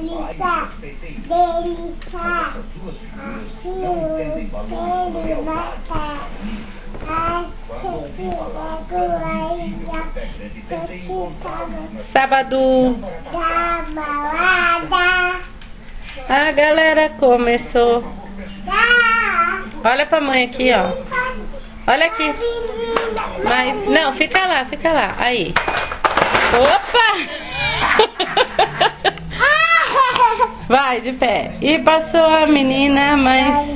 Sábado. A galera começou. Olha pra mãe aqui, ó. Olha aqui. Mas, não, fica lá, fica lá. Aí. Opa! Vai, de pé. E passou a menina, mas